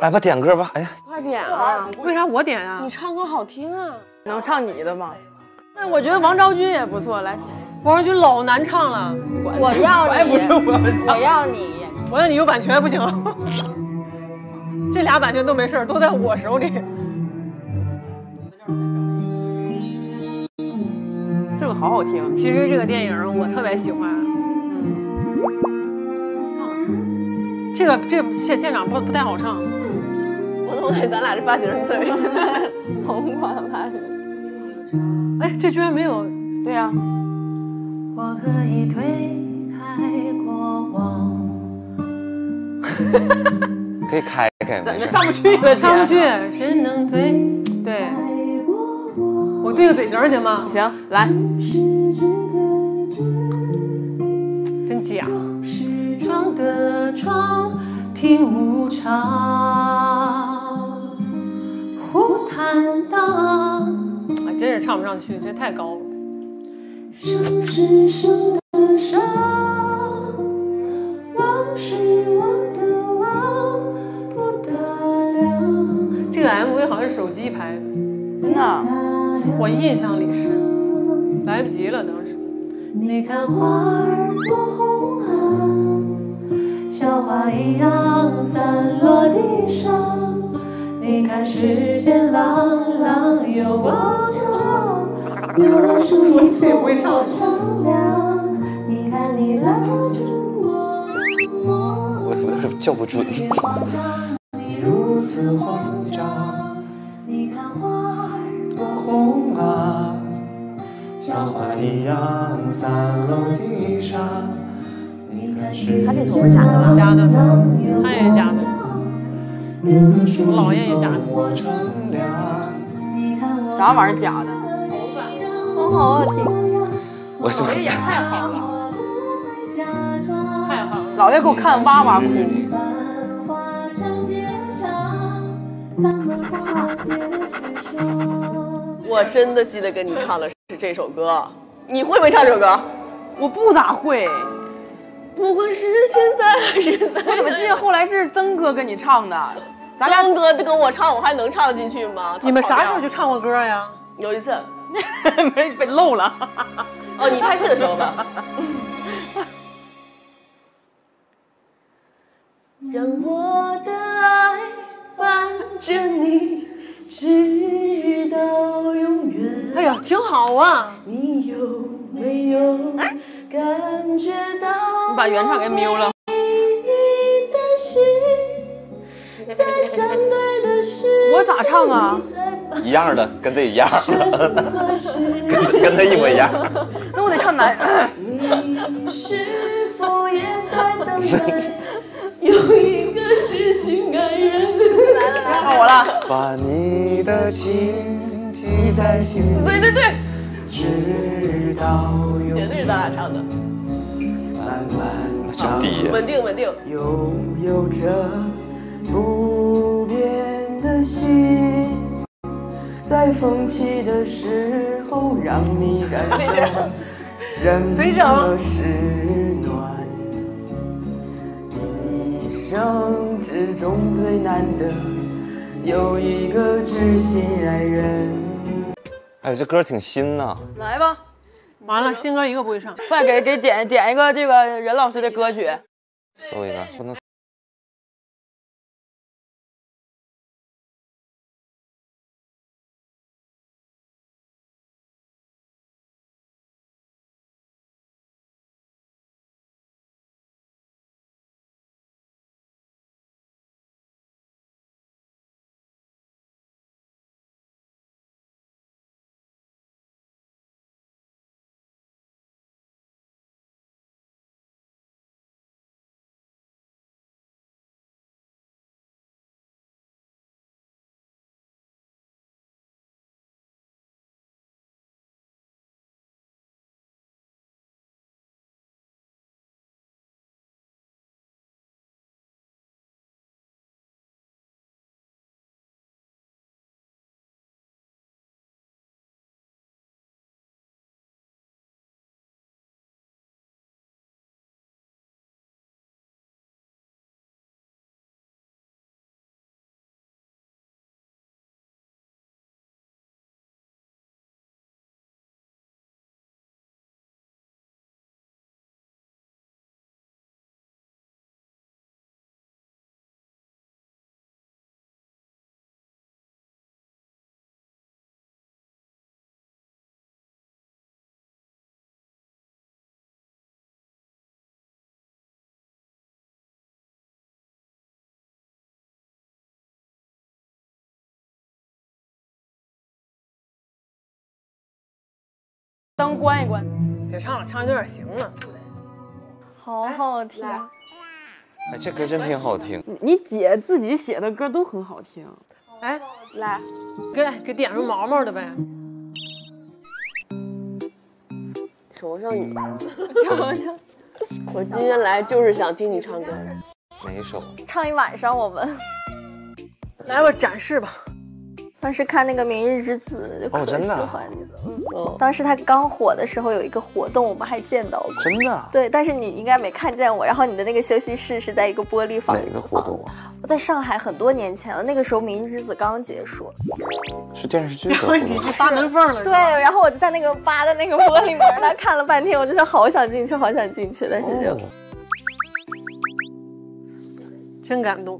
来吧，点歌吧。哎呀， 快点啊！ 为啥我点啊？ 你唱歌好听啊！ 能唱你的吗？ 那我觉得王昭君也不错。来，王昭君老难唱了。 我要你， 不是我要你， 我要你有版权不行。这俩版权都没事，都在我手里。 这个好好听。 其实这个电影我特别喜欢。这现场不太好唱。 我总感觉咱俩这发型特别同款发型。 哎，这居然没有。 对呀、 我可以推开过往。 可以开开， 怎么没事。 上不去了？ 上不去，谁能推？对，我对个嘴型行吗？ 行，来， 真假。 窗的窗，听无常，忽坦荡。 哎，真是唱不上去，这太高了。 生是生的伤，忘是忘的忘，不得了。 这个 MV 好像是手机拍的， 真的。 我印象里是，来不及了当时。 你看花儿多红啊，小花一样散落地上。你看世间朗朗有光照，流了树叶从我丈量。你看你拉住我的梦， 我有点叫不准。 你如此慌张。你看花儿多红啊，像花一样散落地上。你看世他这首是假的吧？ 假的，他也是假的，我姥爷也假的。 啥玩意儿假的？ 好好听。 我就也太好了，太好了。 老爷给我看哇哇哭。 我真的记得跟你唱的是这首歌，你会不会唱这首歌？ 我不咋会， 不管是现在还是在， 我怎么记得后来是曾哥跟你唱的？咱俩曾哥跟我唱，我还能唱得进去吗？ 你们啥时候就唱过歌呀？ 有一次， 没被漏了。 哦，你拍戏的时候吧。让我的爱伴着你，直到永远。 哎呀，挺好啊！ 你有没有感觉到？ 你把原唱给瞄了。 你的心在相对的时我咋唱啊？ 一样的，跟他一样，跟他一模一样。 那我得唱男。 你是否也在等待有一个知心爱人？ 看我了。 把你的情记在心里， 对对对， 直到永绝对是咱俩唱的， 慢慢真低呀。 稳定稳定。 拥有着不变的心，在风起的时候，让你感受什么是暖。你一生之中最难得有一个知心爱人。 哎，这歌挺新呐。 来吧， 完了，新歌一个不会唱。 快给点一个这个任老师的歌曲。 搜一个，不能灯关一关。 别唱了，唱一段行了。 好好听。 哎，这歌真挺好听。 你姐自己写的歌都很好听。 哎， 来， 给点出毛毛的呗。 手上雨。 唱， 我今天来就是想听你唱歌。 哪一首？ 唱一晚上我们。 来吧，展示吧。 当时看那个《明日之子》就可真的喜欢你了。当时他刚火的时候有一个活动，我们还见到过。 真的？ 对，但是你应该没看见我。然后你的那个休息室是在一个玻璃房。 哪个活动啊？ 我在上海很多年前了，那个时候《明日之子》刚结束。 是电视剧的活动。 你扒门缝了。 对，然后我就在那个扒的那个玻璃门那看了半天，我就好想进去，好想进去，但是就。 真感动。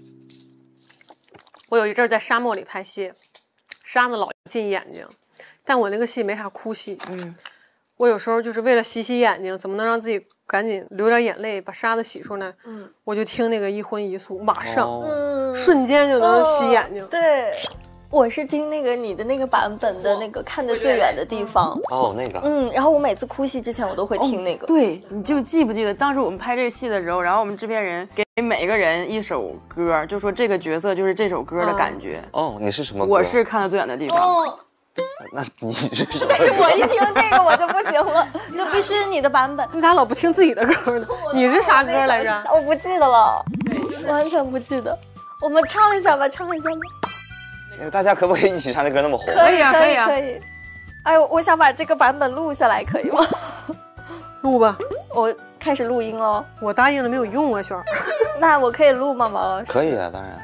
我有一阵在沙漠里拍戏，沙子老进眼睛，但我那个戏没啥哭戏。我有时候就是为了洗眼睛，怎么能让自己赶紧流点眼泪，把沙子洗出来？我就听那个一荤一素，马上，瞬间就能洗眼睛。 对。我是听那个你的那个版本的那个看得最远的地方那个然后我每次哭戏之前我都会听那个。 对，你就记不记得当时我们拍这个戏的时候，然后我们制片人给每个人一首歌，就说这个角色就是这首歌的感觉。 你是什么歌？ 我是看得最远的地方。 那你是什么？ 但是我一听这个我就不行了，就必须你的版本。 你咋老不听自己的歌呢？你是啥歌来着？ 我不记得了，完全不记得。我们唱一下吧，唱一下吧。 大家可不可以一起唱那歌那么红？ 可以啊，可以啊， 可以。哎，我想把这个版本录下来，可以吗？ 录吧， 我开始录音了。 我答应了没有用啊，轩儿。 那我可以录吗，毛老师？ 可以啊，当然。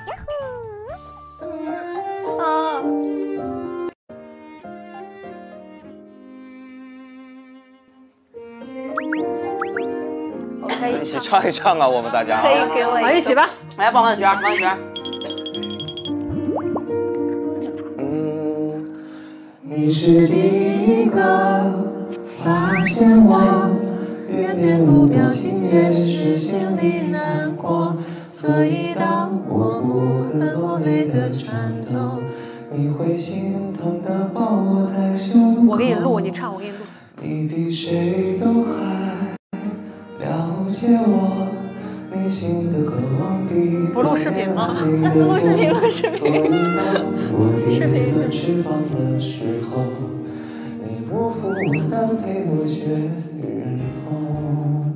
我可以一起唱一唱啊，我们大家。 可以给我一起吧。 来，帮王子珏，王子珏。 你是第一个发现我，越面部表情越是心里难过，所以当我不和我泪的颤抖，你会心疼的抱我在胸口。 我给你录，你唱，我给你录。 你比谁都还了解我，内心的渴望比不录视频吗？ 录视频，录视频。 视频的翅膀的时候，你不负我，但陪我却忍痛。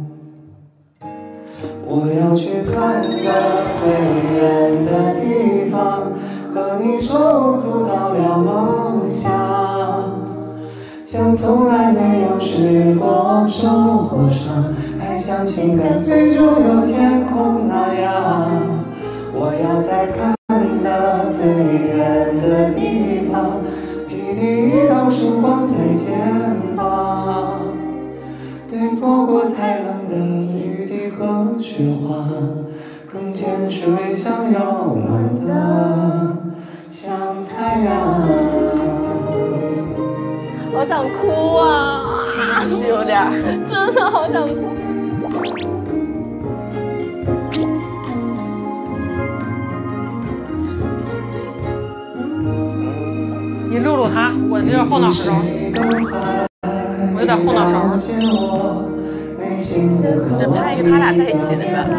我要去看个最远的地方，和你手足到了梦想。像从来没有试过受过伤，还像情感飞就有天空那样。我要在看得最远的地方，披第一道曙光在肩膀，被泼过太冷的雨滴和雪花，更坚持微笑要暖的像太阳。 好想哭啊， 是有点， 真的好想哭。 你录录他，我这后脑勺，我有点后脑勺。 这拍一个他俩在一起的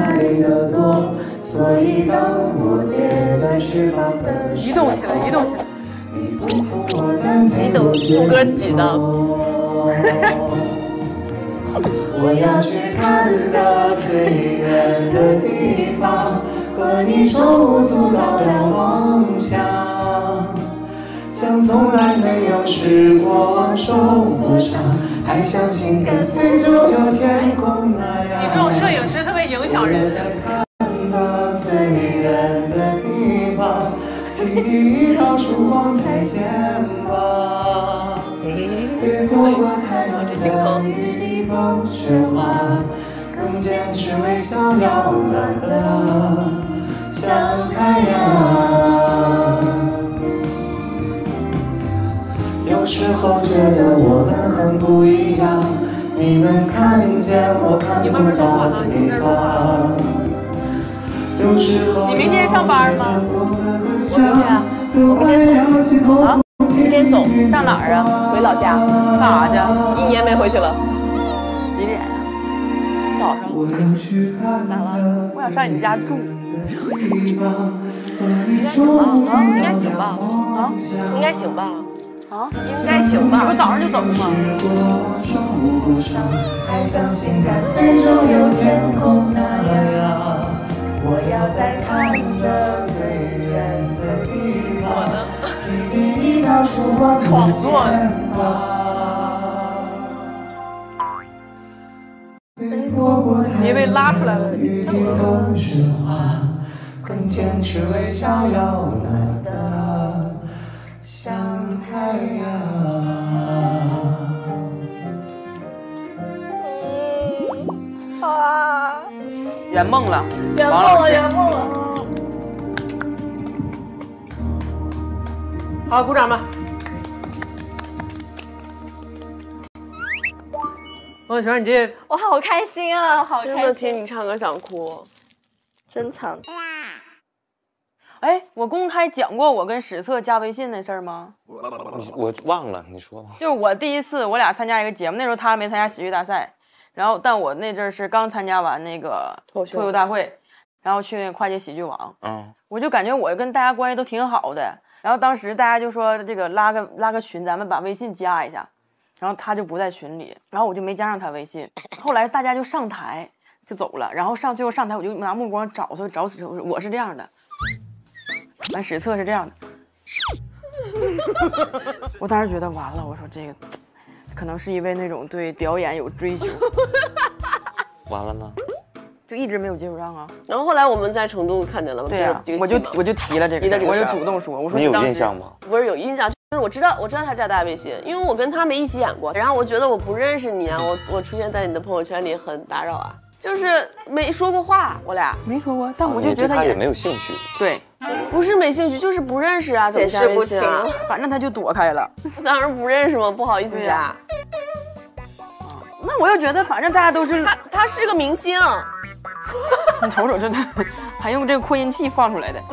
移动起来，移动起来。 你等副歌起的。 我要去看得最远的地方，和你手足到了梦想。像从来没有试过受过伤，还像情感飞就有天空那样。 你这种摄影师特别影响人。 看得最远的地方，披第一道曙光在肩膀，越过过太冷的雨滴和雪花，更坚持微笑要暖的像太阳。有时候觉得我们很不一样，你能看见我看不到的地方。有时候你明天上班吗？ 我们很像，都快要起头几点走？ 上哪儿啊？ 回老家。 干啥去？ 1年没回去了。 几点呀？ 早上。咋了？ 我想上你家住。 应该行吧？啊？应该行吧？啊？应该行吧？ 你不早上就走吗？ 还相信敢飞就有天空那样。我要在看得最远的地方，你的一道曙光闯过前方。 别被拉出来了。 更坚持微笑要暖的像太阳。 圆梦了， 圆梦了， 王老师。 圆梦了。 好，鼓掌吧。王小泉，你这我好开心啊，好真的开心， 听你唱歌想哭。 珍藏。 哎，我公开讲过我跟史策加微信的事儿吗？ 我忘了，你说吧。 就是我第一次我俩参加一个节目，那时候他还没参加喜剧大赛，然后但我那阵儿是刚参加完那个脱口秀大会，然后去那个跨界喜剧王，我就感觉我跟大家关系都挺好的，然后当时大家就说这个拉个群，咱们把微信加一下，然后他就不在群里，然后我就没加上他微信，后来大家就上台就走了，然后最后上台我就拿目光找他，找死他，我是这样的。完史策是这样的，我当时觉得完了，我说这个可能是一位那种对表演有追求， 完了呢， 就一直没有接触上啊。 然后后来我们在成都看见了嘛， 对呀、我就提了这个事儿，我就主动说，我说你有当时印象吗？ 不是有印象，就是我知道他加大微信，因为我跟他们一起演过。然后我觉得我不认识你啊，我出现在你的朋友圈里很打扰啊，就是没说过话，我俩没说过，但我就你觉得对他也没有兴趣。 对， 不是没兴趣，就是不认识啊，怎么加微信啊？ 反正他就躲开了。 当然不认识嘛，不好意思加。 那我又觉得，反正大家都是他是个明星， 你瞅瞅，这还用这个扩音器放出来的，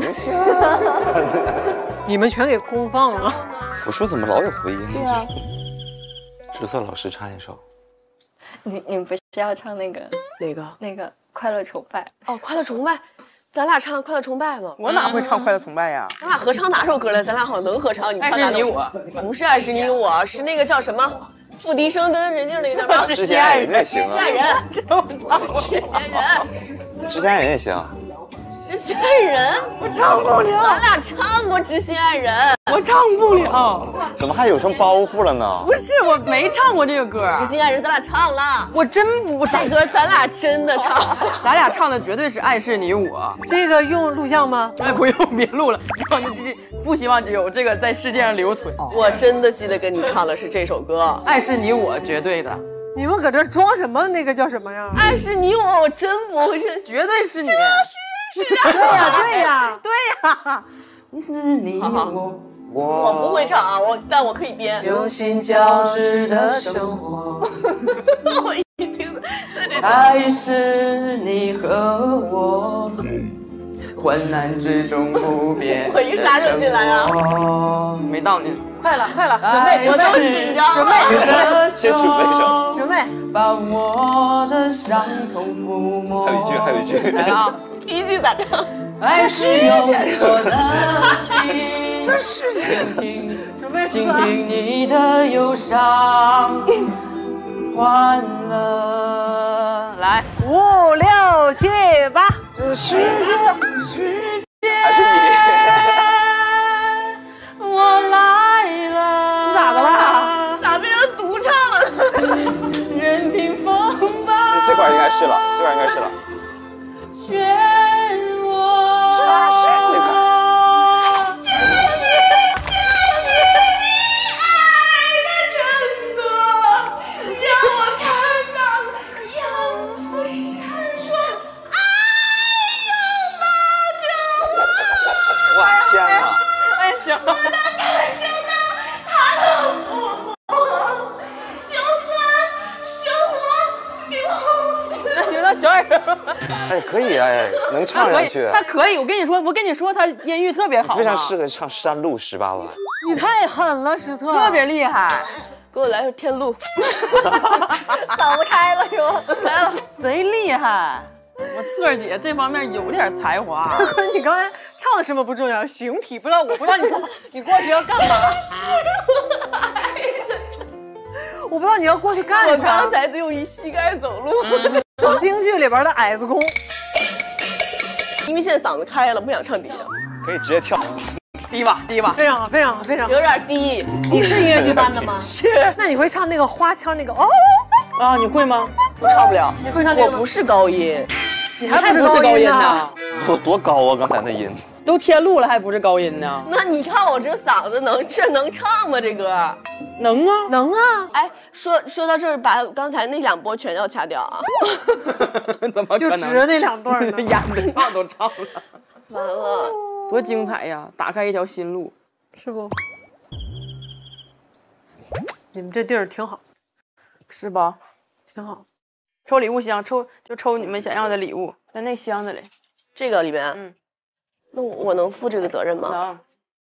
你们全给公放了。 我说怎么老有回音？对啊。史策老师唱一首。 你们不是要唱那个哪个快乐崇拜？ 哦，快乐崇拜，咱俩唱快乐崇拜吗？ 我哪会唱快乐崇拜呀？ 咱俩合唱哪首歌来？咱俩好像能合唱。你唱爱是你我， 不是爱是你我，是那个叫什么？付笛声跟人家那个叫什么？ 之前爱人也行啊。 知心爱人，知心爱人， 之前爱人也行。 知心爱人， 我唱不了， 咱俩唱过知心爱人， 我唱不了。 怎么还有什么包袱了呢？ 不是，我没唱过这个歌。 知心爱人咱俩唱了， 我真不这歌咱俩真的唱， 咱俩唱的绝对是爱是你我。 这个用录像吗？ 哎，不用，别录了，就是不希望有这个在世界上留存。 我真的记得跟你唱的是这首歌， 爱是你我，绝对的， 你们搁这装什么？那个叫什么呀？ 爱是你我，我真不会是， 绝对是你。 对呀，对呀， 对呀，你我不会唱啊，但我可以编。 用心交织的生活， 我一听在这爱是你和我，患难之中不变。 我一啥时候进来啊？ 没到你， 快了，准备， 我都紧张准备， 先准备上。 准备。 把我的伤痛抚摸。 还有一句。 来啊！ 第一句咋唱？ 爱是用我的心， 这是准备倾听你的忧伤，欢乐。来 ，5、6、7、8， 世界还是你。 我来了。 你咋的啦？ 咋变成独唱了呢？ 任凭风暴。 这块应该是了，这块应该是了。 漩涡。 是那块。 小矮人， 哎，可以哎，能唱上去。 他可以，我跟你说，他音域特别好， 非常适合唱《山路十八弯》。 你太狠了，史策， 特别厉害， 给我来个天路， 嗓子开了又来了， 贼厉害。我策儿姐这方面有点才华。 你刚才唱的什么不重要，形体不知道，我不知道你过去要干嘛。我不知道你要过去干我啥。 刚才用一膝盖走路， 京剧里边的矮子功， 因为现在嗓子开了，不想唱底下， 可以直接跳。 低吧，低吧。 非常好，非常好，非常好。 有点低。 你是音乐剧班的吗？ 是。 那你会唱那个花腔那个哦？ 啊，你会吗？ 我唱不了。 你会唱那个吗？ 我不是高音， 你还不是高音呢？ 多高啊！刚才那音都天路了，还不是高音呢？ 那你看我这嗓子能唱吗？这歌能啊， 能啊！ 哎，说到这儿，把刚才那2波全要掐掉啊！ 怎么就指着那2段呢？ 演的唱都唱了， 完了， 多精彩呀！打开一条新路， 是不？你们这地儿挺好， 是吧？ 挺好。 抽礼物箱，抽你们想要的礼物，在那箱子里。 这个里面，那我能负这个责任吗？ 能。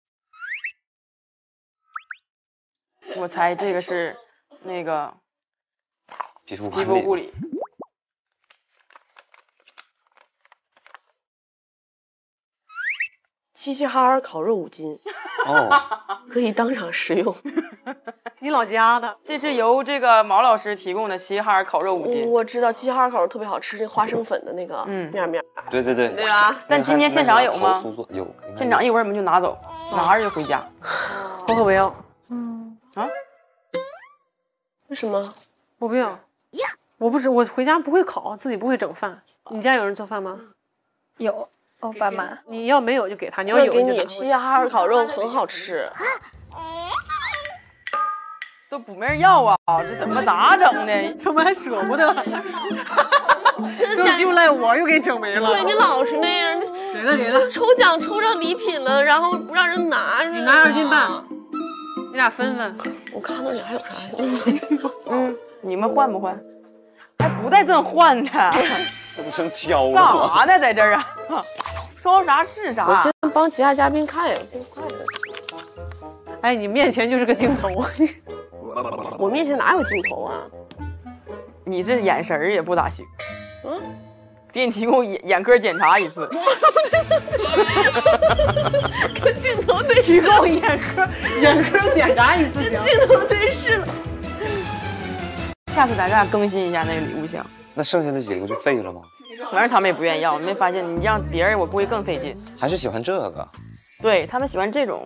我猜这个是那个皮肤护理。 齐齐哈尔烤肉5斤，可以当场食用。 你老家的， 这是由这个毛老师提供的齐齐哈尔烤肉5斤。 我知道齐齐哈尔烤肉特别好吃，这花生粉的那个面。 对对对， 对吧？ 但今天现场有吗？ 有， 现场一会儿我们就拿走，拿着就回家。 我可不要。 为什么？ 我不要。我回家不会烤，自己不会整饭。你家有人做饭吗？ 有，我爸妈。 你要没有就给他，你要有给你。齐齐哈尔烤肉很好吃。 都不没人要啊，这怎么咋整的？ 怎么还舍不得？就赖我又给整没了。 对你老是那样， 给他。 抽奖抽着礼品了，然后不让人拿。 你拿2斤半，你俩分分。 我看到你还有啥？ 你们换不换？还不带这换的， 那不成挑了干吗？ 啥呢，在这儿啊？说啥是啥。 我先帮其他嘉宾看呀，先快点。 哎，你面前就是个镜头。 我面前哪有镜头啊？ 你这眼神也不咋行。给你提供眼科检查1次。 跟镜头对提供眼科检查1次行。 镜头对视了。 下次咱俩更新一下那个礼物箱。 那剩下的几个不就废了吗？ 反正他们也不愿意要，你没发现？你让别人我估计更费劲。 还是喜欢这个。 对他们喜欢这种。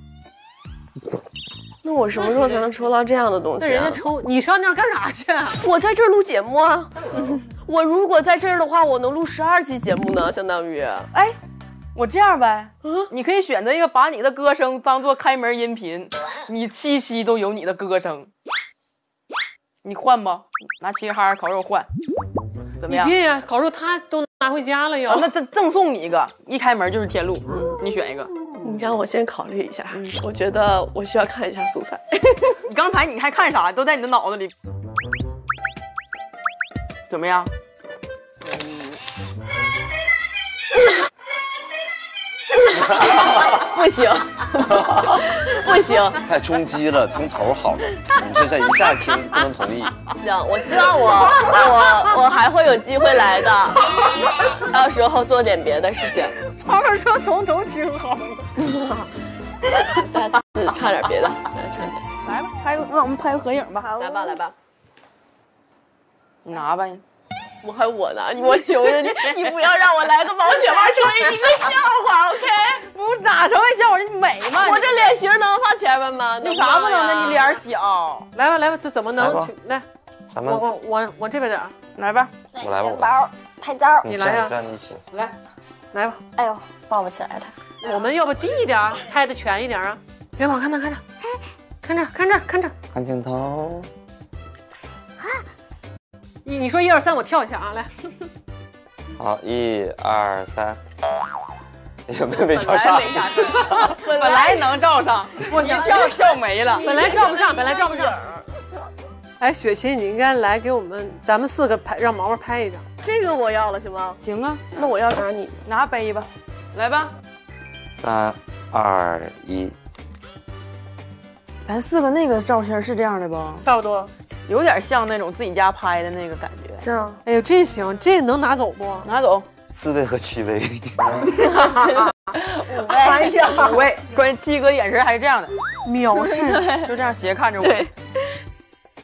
那我什么时候才能抽到这样的东西？ 那人家抽，你上那儿干啥去？ 我在这儿录节目啊。我如果在这儿的话，我能录12期节目呢，相当于。 哎，我这样呗，你可以选择一个把你的歌声当做开门音频，你7期都有你的歌声，你换吧，拿齐齐哈尔烤肉换，怎么样？ 你别呀，烤肉他都拿回家了要。 那赠送你一个，一开门就是天路，你选一个。 你让我先考虑一下，我觉得我需要看一下素材。 你刚才你还看啥？都在你的脑子里。怎么样？ 不行，不行， 太冲击了，从头好了。你这一下听不能同意。 行，我希望我还会有机会来的，到时候做点别的事情。 旁边说从头听好。 下次唱点别的，来唱点。 来吧，让我们拍个合影吧。 来吧，来吧。 你拿吧。 我还我呢，我求求你，你不要让我来个毛血旺，成为一个笑话 ，OK？ 不咋成为笑话，你美吗？ 我这脸型能放前面吗？ 你啥不能呢？你脸小。 来吧，来吧，这怎么能去？来， 咱们我这边点， 来吧， 我来吧， 包拍照， 你来呀， 站一起， 来吧。 哎呦，抱不起来他。 我们要不低一点，拍的全一点啊！别往看那，看着，看这，看这，看这， 看镜头。 你说1、2、3，我跳一下啊！来， 好，1、2、3，也没照上。 本来能照上，我一跳没了。 本来照不上，本来照不上。哎，雪琴，你应该来给咱们4个拍，让毛毛拍一张。 这个我要了，行吗？ 行啊， 那我要啥？你拿杯吧，来吧。 3、2、1， 咱4个那个照片是这样的不？ 差不多， 有点像那种自己家拍的那个感觉。 像，哎呦，这行，这能拿走不？ 拿走。 4位和7位。 5位，哎呀，5位。关键7哥眼神还是这样的， 藐视， 就这样斜看着我。 对，